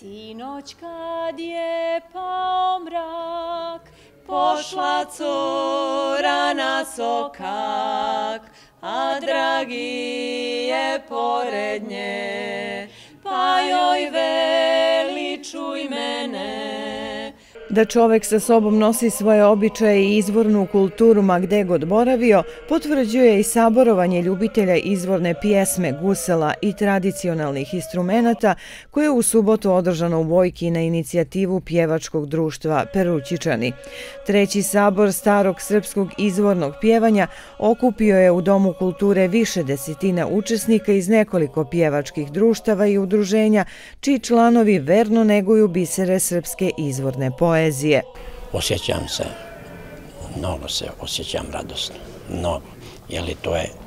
Sinoć kad je pao mrak, pošla cura na sokak, a dragi je pored nje, pa joj veli čuj mene. Da čovek sa sobom nosi svoje običaje i izvornu kulturu ma gde god boravio, potvrđuje i saborovanje ljubitelja izvorne pjesme, gusela i tradicionalnih instrumenata koje je u subotu održano u Bojki na inicijativu pjevačkog društva Perućičani. Treći sabor starog srpskog izvornog pjevanja okupio je u Domu kulture više desetina učesnika iz nekoliko pjevačkih društava i udruženja, čiji članovi verno neguju bisere srpske izvorne poezije. Osjećam se, mnogo se osjećam radosno, mnogo, jer to je,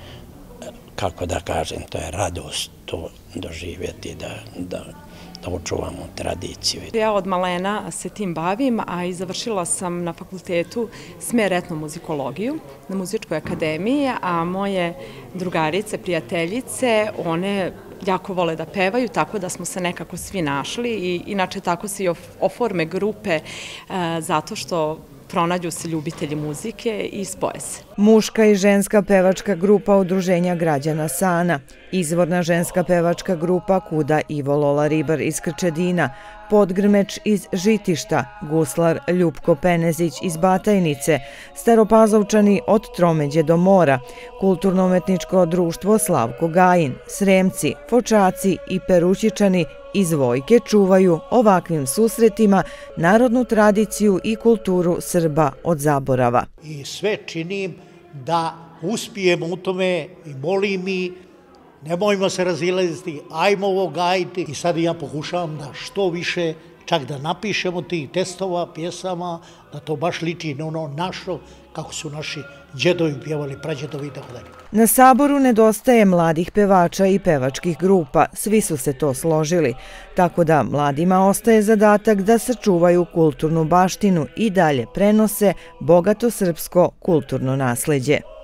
kako da kažem, to je radost to doživjeti, da očuvamo tradiciju. Ja od malena se tim bavim, a i završila sam na fakultetu smer etnomuzikologiju na Muzičkoj akademiji, a moje drugarice, prijateljice, one jako vole da pevaju, tako da smo se nekako svi našli i inače tako se i oforme grupe zato što pronađu se ljubitelji muzike i spoje se. Muška i ženska pevačka grupa Udruženja građana Sana, izvorna ženska pevačka grupa Kuda Ivo Lola Ribar iz Krčedina, Podgrmeč iz Žitišta, guslar Ljupko Penezić iz Batajnice, Staropazovčani od Tromeđe do Mora, kulturno-umetničko društvo Slavko Gajin, Sremci, Fočaci i Perućičani iz Vojke čuvaju ovakvim susretima narodnu tradiciju i kulturu Srba od zaborava. I sve činim da uspijemo u tome i molim i nemojmo se razilaziti, ajmo ovo gajiti. I sad ja pokušavam da što više, čak da napišemo tih testova, pjesama, da to baš liči na ono našo, kako su naši djedovi pjevali, prađedovi i tako dalje. Na saboru nedostaje mladih pevača i pevačkih grupa, svi su se to složili, tako da mladima ostaje zadatak da sačuvaju kulturnu baštinu i dalje prenose bogato srpsko kulturno nasleđe.